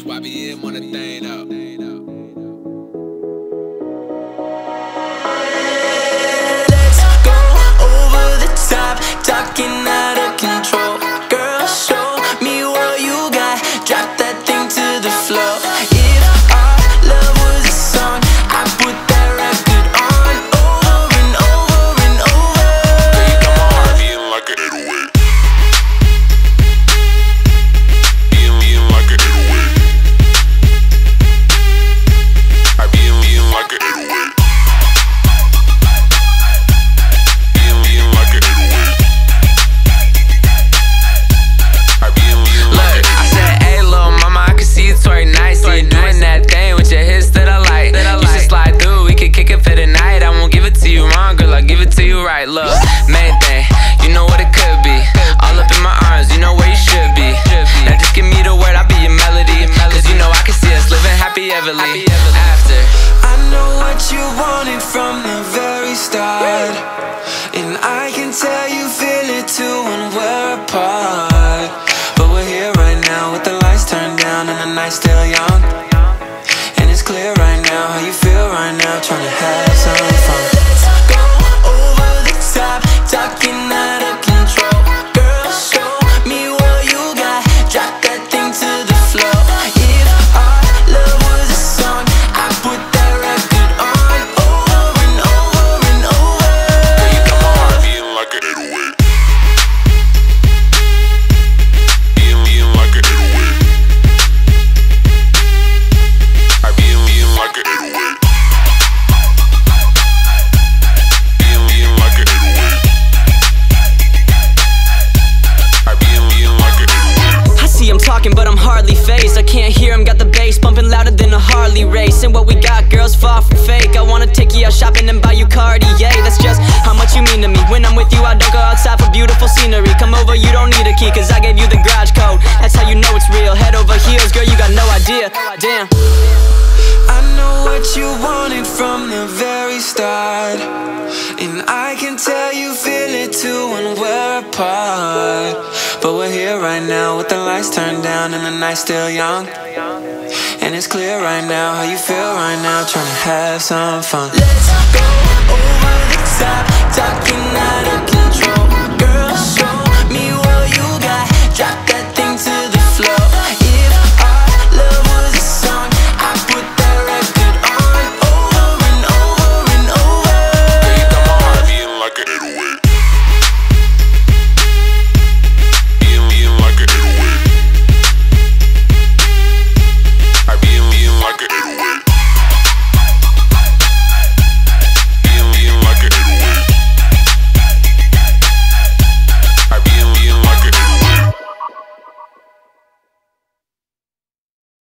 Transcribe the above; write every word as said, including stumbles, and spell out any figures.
Y B M on the thing out. Let's go over the top, talking out of control. Girl, show me what you got. Drop that thing to the floor. If our love was a song, I put that record on over and over and over. Girl, you got my heart beating like an eight oh eight. Beating, beating like an eight oh eight. I beating, beating like an eight oh eight. Beating, beating like an eight oh eight. I beating, beating like an eight oh eight. I said, hey, little mama, I can see you twerk nicely. You doing that thing with your hips that I like. You should slide through, we could kick it for the night. I won't give it to you wrong, girl, I'll give it to you right. Look, main thing, you know what it could be. All up in my arms, you know where you should be. Now just give me the word, I'll be your melody. Cause you know I can see us living happy everly after. I know what you wanted from the very start, and I can tell you feel it too when we're apart. But we're here right now with the lights turned down and the night's still young. And it's clear right now how you feel right now, trying to have some fun. Let's go over the top, talking out of control. Girl, show me what you got. Drop that thing to the floor. If our love was a song, I put that record on over and over and over. Girl, you got my heart beating like an eight oh eight. Beating, beating like an eight oh eight. I beating, beating like an eight oh eight. Beating, beating like an eight oh eight. I beating, beating like an eight oh eight. I see him talking, but I'm hardly phased. I can't hear him, got the bass bumping louder than a Harley race. And what we got, girls, far from fake. I wanna take you out shopping and buy you Cartier. That's just how much you mean to me. When I'm with you, I don't go outside for beautiful scenery. Come over, you don't need a key, cause I gave you the garage code. That's how you know it's real. Head over heels, girl, you got no idea. Damn. I know what you wanted from the very start, and I can tell you feel it too when we're apart. But we're here right now with the lights turned down and the night's still young. And it's clear right now how you feel right now, trying to have some fun. Let's go over the top, talking out of control.